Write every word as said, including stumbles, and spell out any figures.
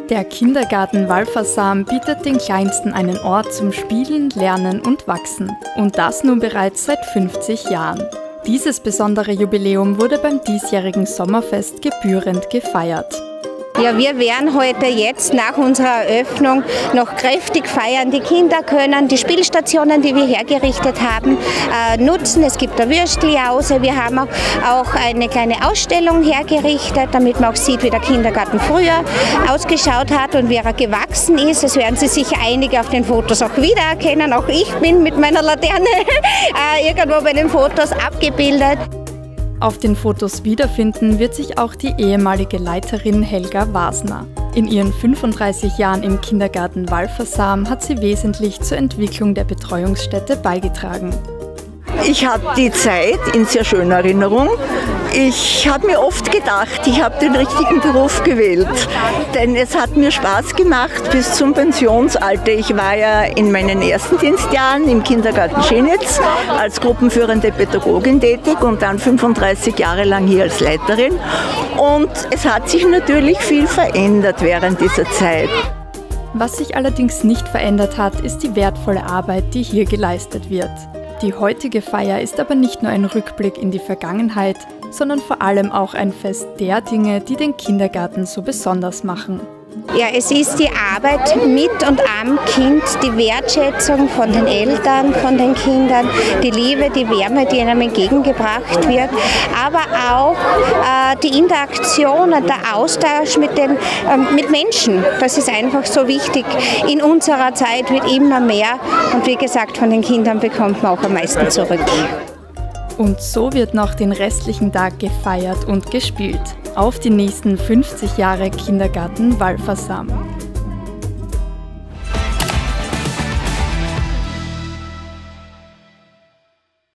Der Kindergarten Walfersam bietet den Kleinsten einen Ort zum Spielen, Lernen und Wachsen. Und das nun bereits seit fünfzig Jahren. Dieses besondere Jubiläum wurde beim diesjährigen Sommerfest gebührend gefeiert. Ja, wir werden heute jetzt nach unserer Eröffnung noch kräftig feiern. Die Kinder können die Spielstationen, die wir hergerichtet haben, äh, nutzen. Es gibt eine Würsteljause. Wir haben auch, auch eine kleine Ausstellung hergerichtet, damit man auch sieht, wie der Kindergarten früher ausgeschaut hat und wie er gewachsen ist. Das werden Sie sicher einige auf den Fotos auch wiedererkennen. Auch ich bin mit meiner Laterne äh, irgendwo bei den Fotos abgebildet. Auf den Fotos wiederfinden wird sich auch die ehemalige Leiterin Helga Wasner. In ihren fünfunddreißig Jahren im Kindergarten Walfersam hat sie wesentlich zur Entwicklung der Betreuungsstätte beigetragen. Ich habe die Zeit in sehr schöner Erinnerung. Ich habe mir oft gedacht, ich habe den richtigen Beruf gewählt, denn es hat mir Spaß gemacht bis zum Pensionsalter. Ich war ja in meinen ersten Dienstjahren im Kindergarten Schenitz als gruppenführende Pädagogin tätig und dann fünfunddreißig Jahre lang hier als Leiterin. Und es hat sich natürlich viel verändert während dieser Zeit. Was sich allerdings nicht verändert hat, ist die wertvolle Arbeit, die hier geleistet wird. Die heutige Feier ist aber nicht nur ein Rückblick in die Vergangenheit, sondern vor allem auch ein Fest der Dinge, die den Kindergarten so besonders machen. Ja, es ist die Arbeit mit und am Kind, die Wertschätzung von den Eltern, von den Kindern, die Liebe, die Wärme, die ihnen entgegengebracht wird, aber auch äh, die Interaktion und der Austausch mit, den, äh, mit Menschen. Das ist einfach so wichtig. In unserer Zeit wird immer mehr und wie gesagt, von den Kindern bekommt man auch am meisten zurück. Und so wird noch den restlichen Tag gefeiert und gespielt. Auf die nächsten fünfzig Jahre Kindergarten Walfersam.